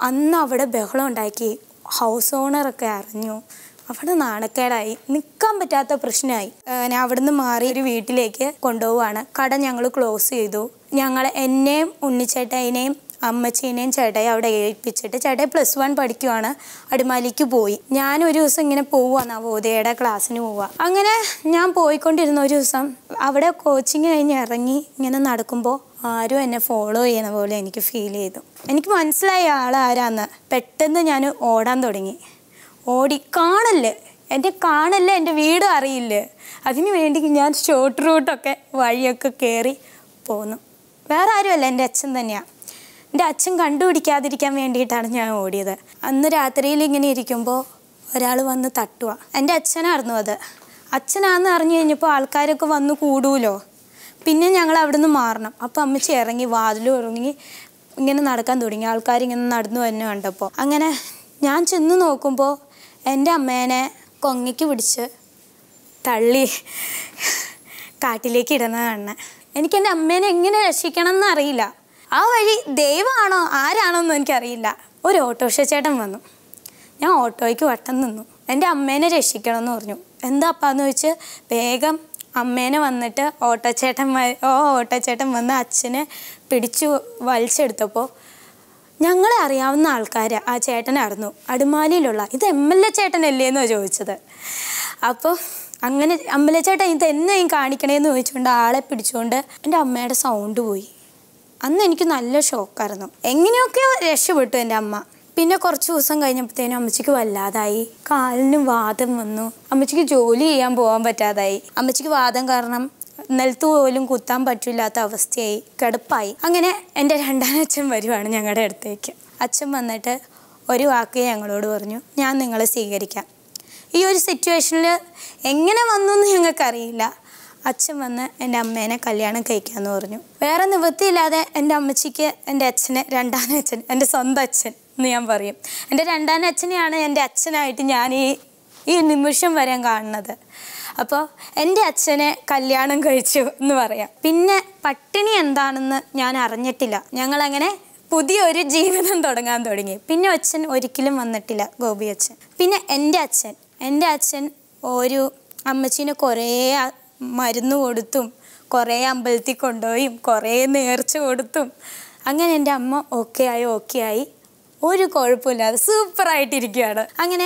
അന്ന് അവിടെ ബഹളം ഉണ്ടാക്കി. ഹൗസ് ഓണറൊക്കെ അറിഞ്ഞു. അവിടെ നാണക്കേടായി. നിൽക്കാൻ പറ്റാത്ത പ്രശ്നമായി. ഞാൻ അവിടുന്ന് മാറി ഒരു വീട്ടിലേക്ക് കൊണ്ടുപോവാണ്. കട ഞങ്ങൾ ക്ലോസ് ചെയ്തു. ഞങ്ങൾ എന്നെയും ഉണ്ണിച്ചേട്ടനെയും അമ്മച്ചീനെയും ചേട്ടായി അവിടെ ഏൽപ്പിച്ചിട്ട് ചേട്ടായി +1 പഠിക്കുവാണ്. അടിമാലിക്ക് പോയി. ഞാനൊരു ദിവസം ഇങ്ങനെ പോവുക നവോദയയുടെ ക്ലാസ്സിന് പോവുക. അങ്ങനെ ഞാൻ പോയിക്കൊണ്ടിരുന്ന ഒരു ദിവസം അവിടെ കോച്ചിങ് കഴിഞ്ഞ് ഇറങ്ങി ഇങ്ങനെ നടക്കുമ്പോൾ ആരും എന്നെ ഫോളോ ചെയ്യുന്ന പോലെ എനിക്ക് ഫീൽ ചെയ്തു. എനിക്ക് മനസ്സിലായി ആളാരാന്ന്. പെട്ടെന്ന് ഞാൻ ഓടാൻ തുടങ്ങി. ഓടി കാണല്ലേ എൻ്റെ വീട് അറിയില്ല. അതിന് വേണ്ടി ഞാൻ ഷോർട്ട് റൂട്ടൊക്കെ വഴിയൊക്കെ കയറി പോന്നു. വേറെ ആരുമല്ല, എൻ്റെ അച്ഛൻ തന്നെയാണ്. എൻ്റെ അച്ഛൻ കണ്ടുപിടിക്കാതിരിക്കാൻ വേണ്ടിയിട്ടാണ് ഞാൻ ഓടിയത്. അന്ന് രാത്രിയിൽ ഇങ്ങനെ ഇരിക്കുമ്പോൾ ഒരാൾ വന്ന് തട്ടുക. എൻ്റെ അച്ഛനായിരുന്നു അത്. അച്ഛനാണെന്ന് അറിഞ്ഞു കഴിഞ്ഞപ്പോൾ ആൾക്കാരൊക്കെ വന്ന് കൂടുമല്ലോ. പിന്നെ ഞങ്ങൾ അവിടെ നിന്ന് മാറണം. അപ്പോൾ അമ്മച്ചി ഇറങ്ങി, വാതിലും ഇറങ്ങി ഇങ്ങനെ നടക്കാൻ തുടങ്ങി. ആൾക്കാരിങ്ങനെ നടന്നു തന്നെ കണ്ടപ്പോൾ. അങ്ങനെ ഞാൻ ചെന്ന് നോക്കുമ്പോൾ എൻ്റെ അമ്മേനെ കൊങ്ങിക്ക് പിടിച്ച് തള്ളി കാട്ടിലേക്ക് ഇടുന്ന കാണണം. എനിക്ക് എൻ്റെ അമ്മേനെ എങ്ങനെ രക്ഷിക്കണം എന്നറിയില്ല. ആ വഴി ദൈവമാണോ ആരാണോ എന്ന് എനിക്കറിയില്ല. ഒരു ഓട്ടോറിക്ഷ ചേട്ടൻ വന്നു. ഞാൻ ഓട്ടോയ്ക്ക് വട്ടം നിന്നു. എൻ്റെ അമ്മേനെ രക്ഷിക്കണം എന്ന് പറഞ്ഞു. എന്താ അപ്പാന്ന് ചോദിച്ച് വേഗം അമ്മേനെ വന്നിട്ട് ഓട്ടോച്ചേട്ടൻ വന്ന് അച്ഛനെ പിടിച്ചു വലിച്ചെടുത്തപ്പോൾ ഞങ്ങളെ അറിയാവുന്ന ആൾക്കാർ ആ ചേട്ടനായിരുന്നു. അടിമാലിയിലുള്ള. ഇത് MLA ചേട്ടനല്ലേ എന്നാണ് ചോദിച്ചത്. അപ്പോൾ അങ്ങനെ MLA ചേട്ടൻ ഇതെന്നെയും കാണിക്കണേന്ന് ചോദിച്ചുകൊണ്ട് ആളെ പിടിച്ചുകൊണ്ട് എൻ്റെ അമ്മയുടെ സൗണ്ട് പോയി. അന്ന് എനിക്ക് നല്ല ഷോക്കായിരുന്നു. എങ്ങനെയൊക്കെയോ രക്ഷപ്പെട്ടു എൻ്റെ അമ്മ. പിന്നെ കുറച്ച് ദിവസം കഴിഞ്ഞപ്പോഴത്തേനും അമ്മച്ചിക്ക് വല്ലാതായി. കാലിന് വാദം വന്നു. അമ്മച്ചിക്ക് ജോലി ചെയ്യാൻ പോകാൻ പറ്റാതായി. അമ്മച്ചിക്ക് വാദം കാരണം നിലത്ത് പോലും കുത്താൻ പറ്റില്ലാത്ത അവസ്ഥയായി. കിടപ്പായി. അങ്ങനെ എൻ്റെ രണ്ടാം അച്ഛൻ വരുവാണ് ഞങ്ങളുടെ അടുത്തേക്ക്. അച്ഛൻ വന്നിട്ട് ഒരു വാക്ക് ഞങ്ങളോട് പറഞ്ഞു, ഞാൻ നിങ്ങളെ സ്വീകരിക്കാം. ഈ ഒരു സിറ്റുവേഷനിൽ എങ്ങനെ വന്നു എന്ന് ഞങ്ങൾക്കറിയില്ല. അച്ഛൻ വന്ന് എൻ്റെ അമ്മേനെ കല്യാണം കഴിക്കാമെന്ന് പറഞ്ഞു. വേറെ നിവൃത്തിയില്ലാതെ എൻ്റെ അമ്മച്ചിക്ക് എൻ്റെ അച്ഛനെ രണ്ടാം അച്ഛൻ, എൻ്റെ സ്വന്തം അച്ഛൻ എന്ന് ഞാൻ പറയും. എൻ്റെ രണ്ടാം അച്ഛനെയാണ് എൻ്റെ അച്ഛനായിട്ട് ഞാൻ ഈ നിമിഷം വരെ കാണുന്നത്. അപ്പോൾ എൻ്റെ അച്ഛനെ കല്യാണം കഴിച്ചു എന്ന് പറയാം. പിന്നെ പട്ടിണി എന്താണെന്ന് ഞാൻ അറിഞ്ഞിട്ടില്ല. ഞങ്ങളങ്ങനെ പുതിയൊരു ജീവിതം തുടങ്ങാൻ തുടങ്ങി. പിന്നെ അച്ഛൻ ഒരിക്കലും വന്നിട്ടില്ല, ഗോപി അച്ഛൻ. പിന്നെ എൻ്റെ അച്ഛൻ ഒരു അമ്മച്ചീനെ കുറേ മരുന്ന് കൊടുത്തും കുറേ അമ്പലത്തിൽ കൊണ്ടുപോയും കുറേ നേർച്ച കൊടുത്തും അങ്ങനെ എൻ്റെ അമ്മ ഓക്കെ ആയി ഒരു കുഴപ്പമില്ലാതെ സൂപ്പറായിട്ടിരിക്കുകയാണ്. അങ്ങനെ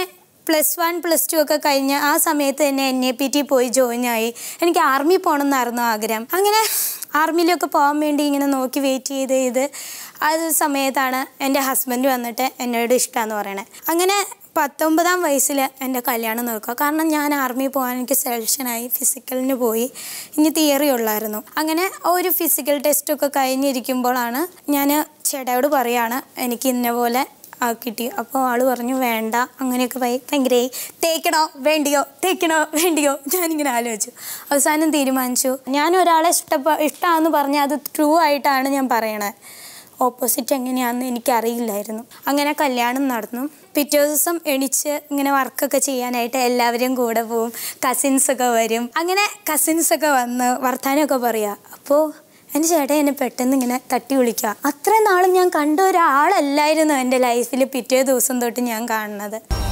+1 +2 ഒക്കെ കഴിഞ്ഞ് ആ സമയത്ത് തന്നെ NAPT പോയി ജോയിൻ ആയി. എനിക്ക് ആർമി പോകണമെന്നായിരുന്നു ആഗ്രഹം. അങ്ങനെ ആർമിയിലൊക്കെ പോകാൻ വേണ്ടി ഇങ്ങനെ നോക്കി വെയിറ്റ് ചെയ്ത് അത് സമയത്താണ് എൻ്റെ ഹസ്ബൻഡ് വന്നിട്ട് എന്നോട് ഇഷ്ടമാണെന്ന് പറയണേ. അങ്ങനെ 19-ാം വയസ്സിൽ എൻ്റെ കല്യാണം നോക്കുക. കാരണം ഞാൻ ആർമി പോകാൻ എനിക്ക് സെലക്ഷനായി. ഫിസിക്കലിന് പോയി. ഇനി തിയറി ഉള്ളായിരുന്നു. അങ്ങനെ ഒരു ഫിസിക്കൽ ടെസ്റ്റൊക്കെ കഴിഞ്ഞിരിക്കുമ്പോഴാണ് ഞാൻ ചേട്ടായോട് പറയുകയാണ് എനിക്ക് ഇന്ന പോലെ കിട്ടി. അപ്പോൾ ആൾ പറഞ്ഞു വേണ്ട. അങ്ങനെയൊക്കെ ഭയങ്കര തേക്കണോ വേണ്ടിയോ ഞാനിങ്ങനെ ആലോചിച്ചു. അവസാനം തീരുമാനിച്ചു. ഞാൻ ഒരാളെ ഇഷ്ടമാണെന്ന് പറഞ്ഞാൽ അത് ട്രൂ ആയിട്ടാണ് ഞാൻ പറയണത്. ഓപ്പോസിറ്റ് എങ്ങനെയാണെന്ന് എനിക്കറിയില്ലായിരുന്നു. അങ്ങനെ കല്യാണം നടന്നു. പിറ്റേ ദിവസം എണിച്ച് ഇങ്ങനെ വർക്കൊക്കെ ചെയ്യാനായിട്ട് എല്ലാവരും കൂടെ പോവും. കസിൻസൊക്കെ വരും. അങ്ങനെ കസിൻസൊക്കെ വന്ന് വർത്താനമൊക്കെ പറയുക. അപ്പോൾ എൻ്റെ ചേട്ടൻ എന്നെ പെട്ടെന്ന് ഇങ്ങനെ തട്ടി വിളിക്കുക. അത്രയും നാളും ഞാൻ കണ്ട ഒരാളല്ലായിരുന്നു എൻ്റെ ലൈഫിൽ പിറ്റേ ദിവസം തൊട്ട് ഞാൻ കാണുന്നത്.